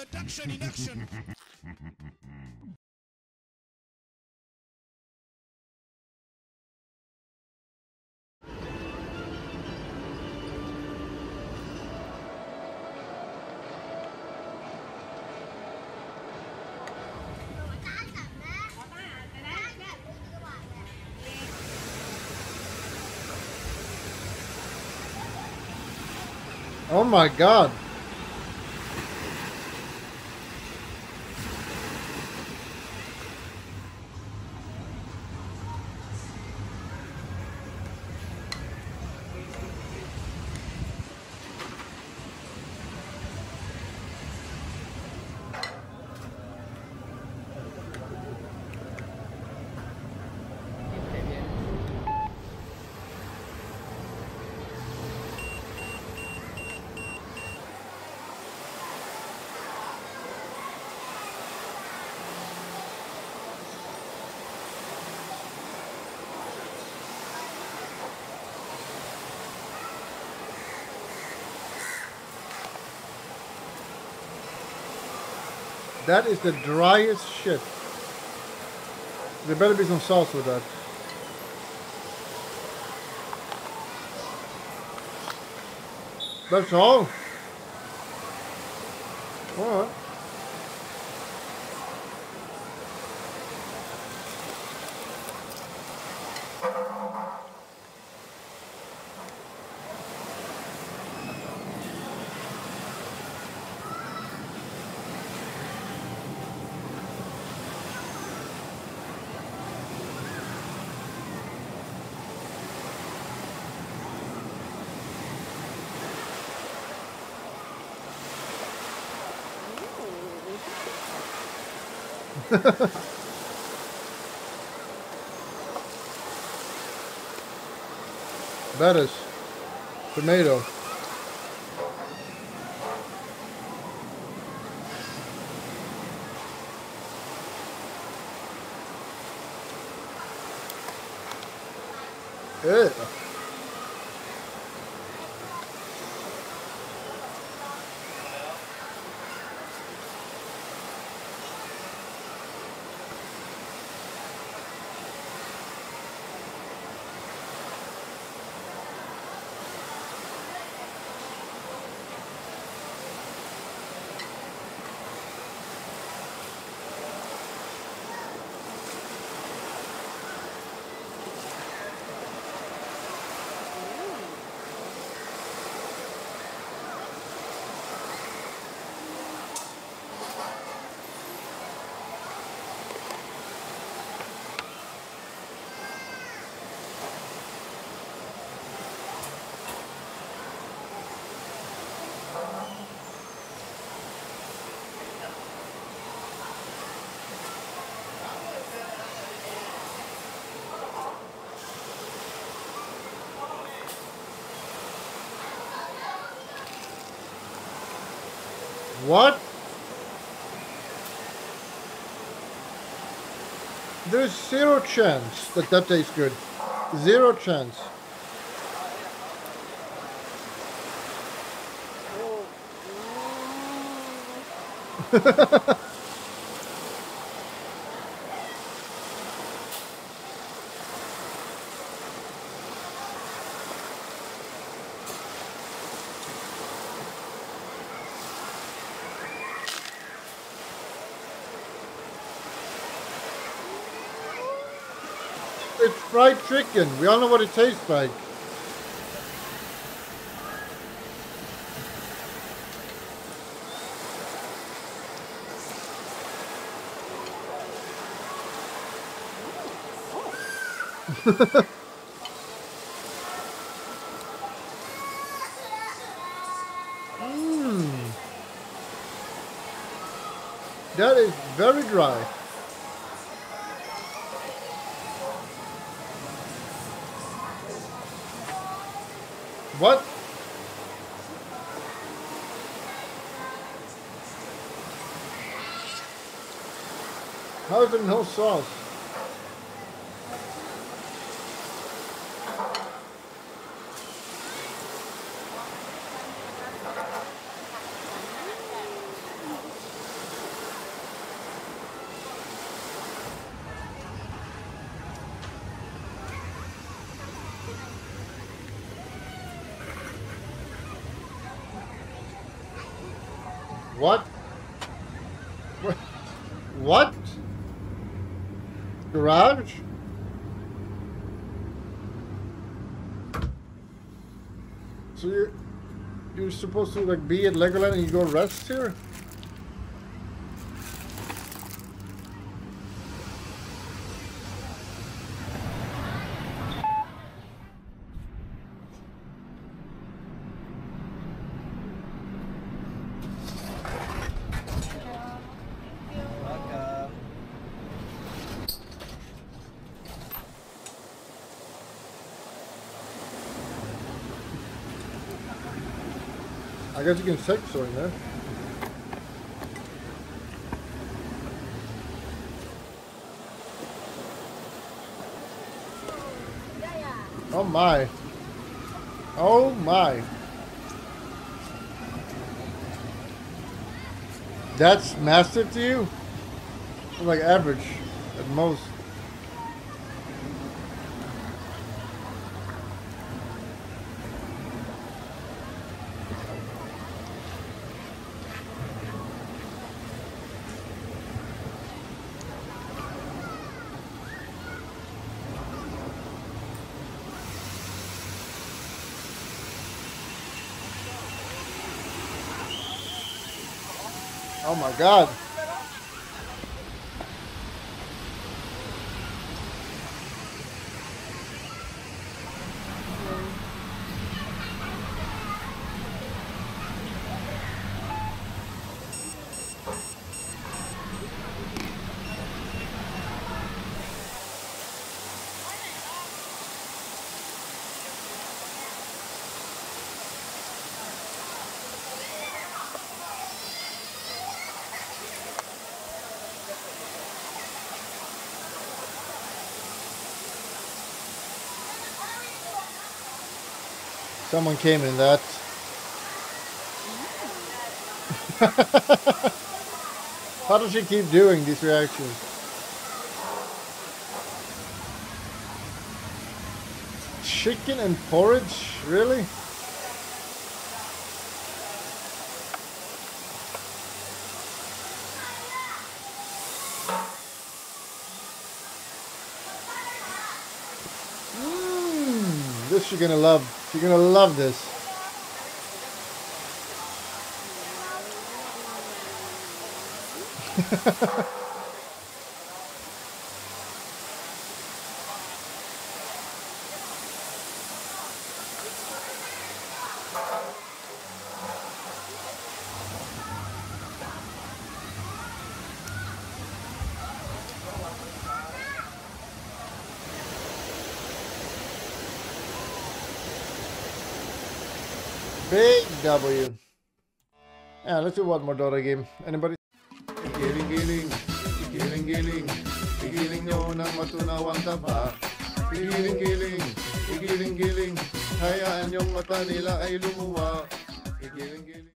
Production in action. Oh my God. That is the driest shit. There better be some sauce with that. That's all. All right. Lettuce, tomato. Ew. What? There's zero chance that that tastes good. Zero chance. It's fried chicken. We all know what it tastes like. That is very dry. What? How is there no sauce? What? What? Garage? So you're supposed to like be at Legoland and you go rest here? I guess you can take so in there. Oh my. Oh my. That's massive to you? Like average at most. Oh my God. Someone came in that. How does she keep doing these reactions? Chicken and porridge? Really? This you're gonna love. You're gonna love this. Big W. Yeah, let's do one more Dota game. Anybody? Giling-giling, giling-giling, giling nyo nang matunawang taba. Giling-giling, giling-giling, hayaan yung mata nila ay lumuwa. Giling-giling.